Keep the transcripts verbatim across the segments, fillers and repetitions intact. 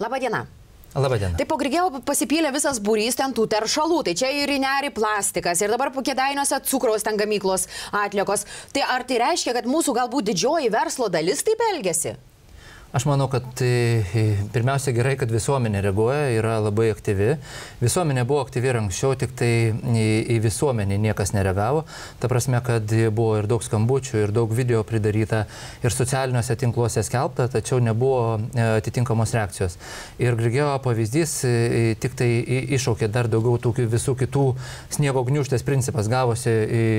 Labadiena. Labadiena. Tai po Grigeo pasipylė visas būrys ten tų teršalų, tai čia ir į nerį plastikas, ir dabar po Kėdainiuose cukraus ten gamyklos atliekos. Tai ar tai reiškia, kad mūsų galbūt didžioji verslo dalis taip elgiasi? Aš manau, kad pirmiausia gerai, kad visuomenė reaguoja, yra labai aktyvi. Visuomenė buvo aktyvi ir anksčiau, tik tai į, į visuomenį niekas nereagavo. Ta prasme, kad buvo ir daug skambučių, ir daug video pridaryta, ir socialiniuose tinkluose skelbta, tačiau nebuvo atitinkamos reakcijos. Ir Grigeo pavyzdys tik tai iššaukė dar daugiau tų visų kitų sniego gniūžtės principas, gavosi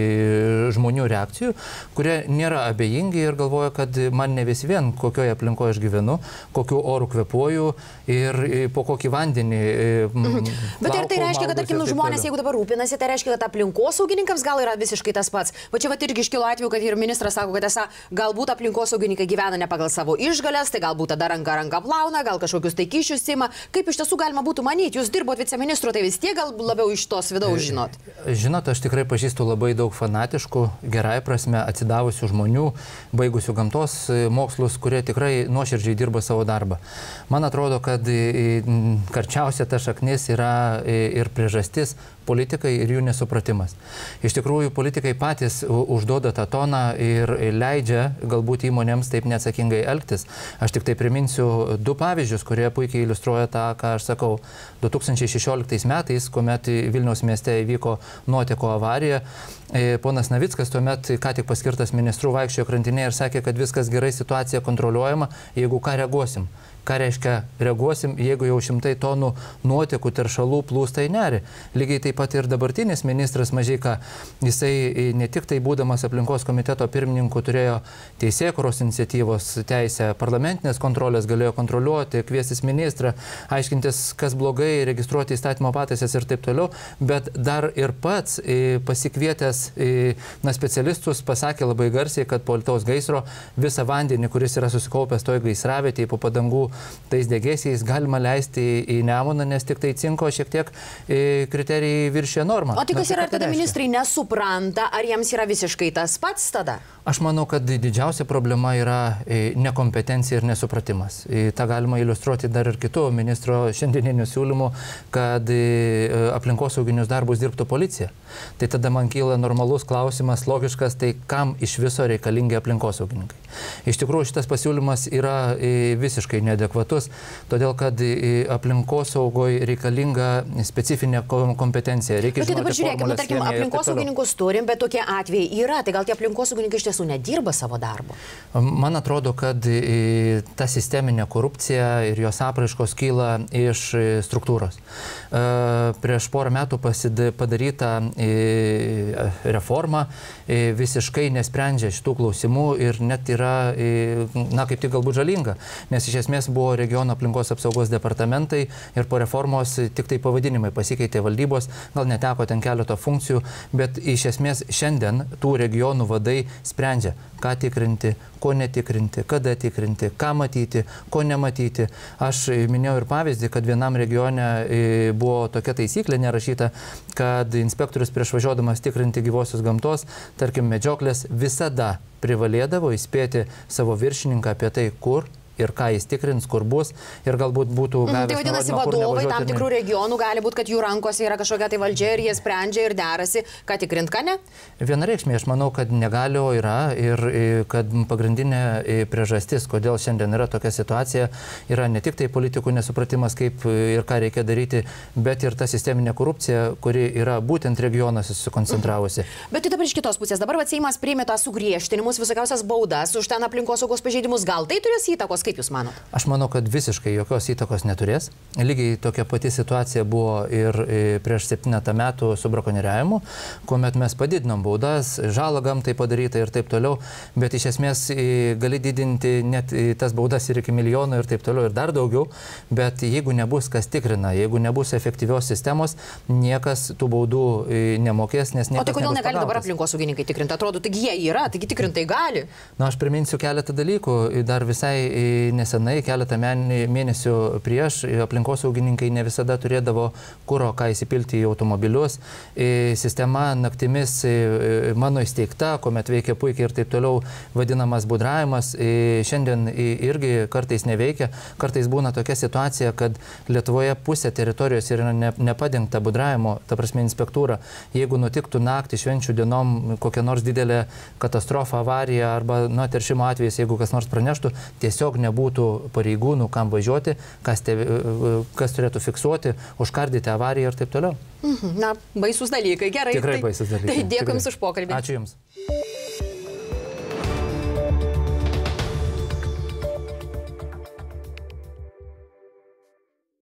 žmonių reakcijų, kurie nėra abejingi ir galvoja, kad man ne vis vien kokioje aplinkoje aš gyvenu, kokiu orų kvepuoju ir po kokį vandenį. Mhm. Bet ir tai reiškia, kad, tarkim, žmonės, jeigu dabar rūpinasi, tai reiškia, kad aplinkosaugininkams gal yra visiškai tas pats. Va čia va irgi iškilo atveju, kad ir ministras sako, kad esą galbūt aplinkosaugininkai gyvena ne pagal savo išgalės, tai galbūt tada ranka ranka plauna, gal kažkokius tai kyšius ima. Kaip iš tiesų galima būtų manyti? Jūs dirbot viceministru, tai vis tiek gal labiau iš tos vidaus žinot? Žinot, aš tikrai pažįstu labai daug fanatiškų, gerai prasme atsidavusių žmonių, baigusių gamtos mokslus, kurie tikrai nuoširdžiai dirba savo darbą. Man atrodo, kad karčiausia ta šaknis yra ir priežastis politikai ir jų nesupratimas. Iš tikrųjų, politikai patys užduoda tą toną ir leidžia galbūt įmonėms taip neatsakingai elgtis. Aš tik tai priminsiu du pavyzdžius, kurie puikiai iliustruoja tą, ką aš sakau. du tūkstančiai šešioliktais metais, kuomet Vilniaus mieste įvyko nuotėkio avarija, ponas Navickas, tuomet ką tik paskirtas ministru, vaikščiojo krantinėje ir sakė, kad viskas gerai, situacija kontroliuojama, jeigu ką reaguosim. Ką reiškia reaguosim, jeigu jau šimtai tonų nuotekų teršalų plūsta į nerį. Lygiai taip pat ir dabartinis ministras Mažeika, jisai ne tik tai būdamas aplinkos komiteto pirmininku turėjo teisėkūros iniciatyvos teisę, parlamentinės kontrolės galėjo kontroliuoti, kviestis ministrą, aiškintis, kas blogai, registruoti įstatymo pataisas ir taip toliau, bet dar ir pats pasikvietęs na, specialistus pasakė labai garsiai, kad po Alytaus gaisro visą vandenį, kuris yra susikaupęs toj gaisravietėje po padangų tais degėsiais galima leisti į Nemuną, nes tik tai cinko šiek tiek kriterijai viršė normą. O tai kas yra, ar tada ministrai nesupranta, ar jiems yra visiškai tas pats tada? Aš manau, kad didžiausia problema yra nekompetencija ir nesupratimas. Ta galima iliustruoti dar ir kitų ministro šiandieninių siūlymų, kad aplinkosauginius darbus dirbtų policija. Tai tada man kyla normalus klausimas, logiškas, tai kam iš viso reikalingi aplinkosaugininkai. Iš tikrųjų, šitas pasiūlymas yra visiškai neadekvatus, todėl kad aplinkosaugoje reikalinga specifinė kompetencija. Reikia bet tai dabar žiūrėkime, nu, tarkim, aplinkosaugininkus turim, bet tokie atvejai yra, tai gal tie aplinkosaugininkai iš tiesų nedirba savo darbo? Man atrodo, kad ta sisteminė korupcija ir jos apraiškos kyla iš struktūros. Prieš porą metų padaryta reforma visiškai nesprendžia šitų klausimų ir net yra, na, kaip tik galbūt žalinga, nes iš esmės buvo regiono aplinkos apsaugos departamentai ir po reformos tik tai pavadinimai pasikeitė valdybos, gal neteko ten keleto funkcijų, bet iš esmės šiandien tų regionų vadai sprendžia, ką tikrinti, ko netikrinti, kada tikrinti, ką matyti, ko nematyti. Aš minėjau ir pavyzdį, kad vienam regione buvo tokia taisyklė nerašyta, kad inspektorius prieš važiuodamas tikrinti gyvosios gamtos, tarkim medžioklės, visada privalėdavo įspėti savo viršininką apie tai, kur ir ką jis tikrins, kur bus, ir galbūt būtų gavęs tai vadinasi, vadovai tam tikrų regionų gali būti, kad jų rankose yra kažkokia tai valdžia ir jie sprendžia ir derasi, ką tikrint, ką ne? Vienareikšmiai, aš manau, kad negali, o yra ir kad pagrindinė priežastis, kodėl šiandien yra tokia situacija, yra ne tik tai politikų nesupratimas, kaip ir ką reikia daryti, bet ir ta sisteminė korupcija, kuri yra būtent regionuose susikoncentravusi. Mhm. Bet tai dabar iš kitos pusės, dabar Seimas priėmė tą sugriežtinimus, visokiausias baudas už ten aplinkosaugos pažeidimus, gal tai turės įtakos? Kaip jūs manot? Aš manau, kad visiškai jokios įtakos neturės. Lygiai tokia pati situacija buvo ir prieš septynetą metų su brakonieriavimu, kuomet mes padidinom baudas, žalą gamtai padarytą ir taip toliau, bet iš esmės gali didinti net tas baudas ir iki milijono ir taip toliau ir dar daugiau, bet jeigu nebus kas tikrina, jeigu nebus efektyvios sistemos, niekas tų baudų nemokės, nes niekas nebus pagautas. O tai kodėl negali dabar aplinkosaugininkai tikrinti? Atrodo, taigi jie yra, taigi tikrintai gali. Na, aš priminsiu keletą dalykų, dar visai nesenai, keletą mėnesių prieš, aplinkosaugininkai ne visada turėdavo kuro, ką įsipilti į automobilius. Sistema naktimis mano įsteigta, kuomet veikia puikiai ir taip toliau, vadinamas budravimas, šiandien irgi kartais neveikia. Kartais būna tokia situacija, kad Lietuvoje pusė teritorijos yra ne, nepadengta budravimo, ta prasme inspektūra. Jeigu nutiktų naktį švenčių dienom kokia nors didelė katastrofa, avarija arba nu, teršimo atvejais, jeigu kas nors praneštų, tiesiog nebūtų pareigūnų, kam važiuoti, kas, te, kas turėtų fiksuoti, užkardyti avariją ir taip toliau. Na, baisus dalykai, gerai. Tikrai baisus dalykai. Tai dėkui Jums už pokalbį. Ačiū Jums.